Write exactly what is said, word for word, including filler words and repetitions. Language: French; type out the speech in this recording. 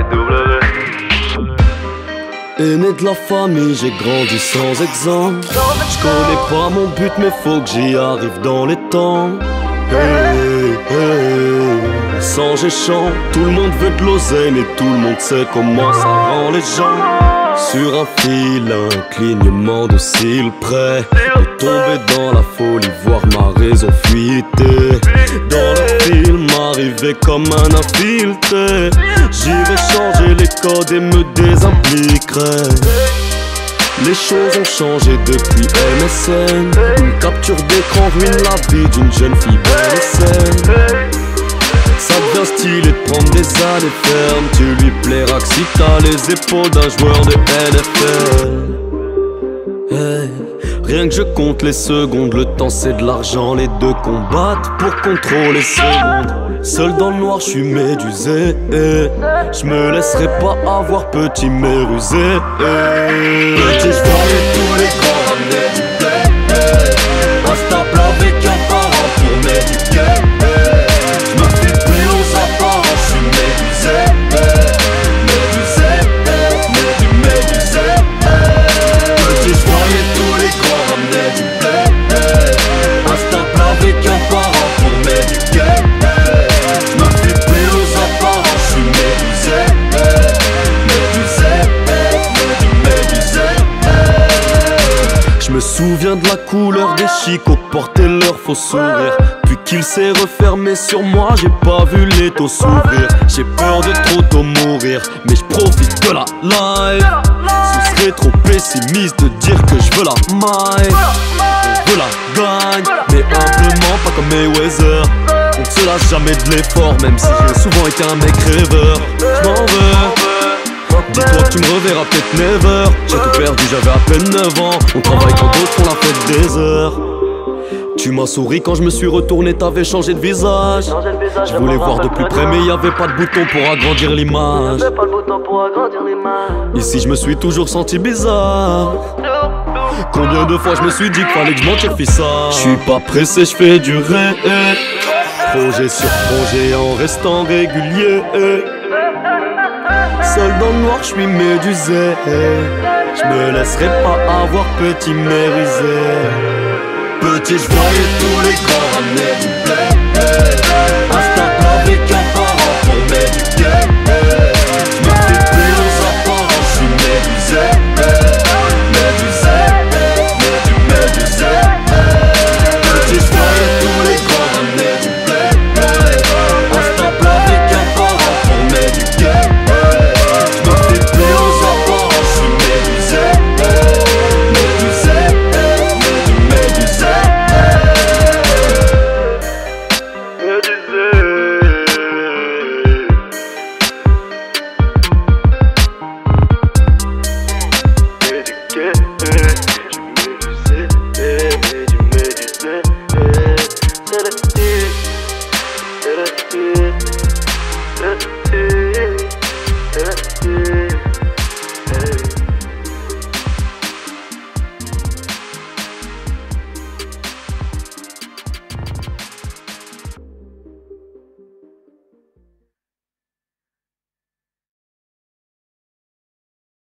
Aîné de la famille, j'ai grandi sans exemple. J'connais pas mon but mais faut que j'y arrive dans les temps. Hey, hey. Sans échange, tout le monde veut de l'oseille, mais tout le monde sait comment ça rend les gens. Sur un fil, un clignement de cils près de tomber dans la folie, voir ma raison fuiter. Dans le film, arriver comme un infiltré. J'irai changer les codes et me désimpliquerai. Les choses ont changé depuis M S N. Une capture d'écran ruine la vie d'une jeune fille belle et saine. Ça devient stylé de prendre des années fermes. Tu lui plairas que si t'as les épaules d'un joueur de N F L. Hey, rien que je compte les secondes, le temps c'est de l'argent, les deux combattent pour contrôler ce monde. Seul dans le noir, je suis médusé. Je me laisserai pas avoir petit mais rusé. Petit, je voyais tous les grands ramener du blé. Instable avec un parent pour m'éduquer. Je me fais plus aux apparences, je suis médusé. Médusé, médu, médusé. Petit, je voyais tous les grands ramener du blé. Instable avec un parent pour m'éduquer. Je me souviens de la couleur des chicots porter leur faux sourire. Puis qu'il s'est refermé sur moi, j'ai pas vu les taux s'ouvrir. J'ai peur de trop tôt mourir, mais je profite de la life. Ce serait trop pessimiste de dire que je veux la maille. Je veux la gagne, mais humblement pas comme Mayweather. On ne se lâche jamais de l'effort, même si j'ai souvent été un mec rêveur. J'm'en veux. Dis-toi que tu me reverras peut-être never. J'ai tout perdu, j'avais à peine neuf ans. On travaille quand d'autres font la fête des heures. Tu m'as souri quand je me suis retourné, t'avais changé de visage. Je voulais voir de plus près mais y'avait pas de bouton pour agrandir l'image. Ici je me suis toujours senti bizarre. Combien de fois je me suis dit qu'il fallait que je m'en tire ça. Je suis pas pressé, je fais du ré. Projet sur projet en restant régulier. Seul dans le noir, je suis médusé. Je me laisserai pas avoir petit mais rusé. Petit, je voyais tous les grands ramener du blé.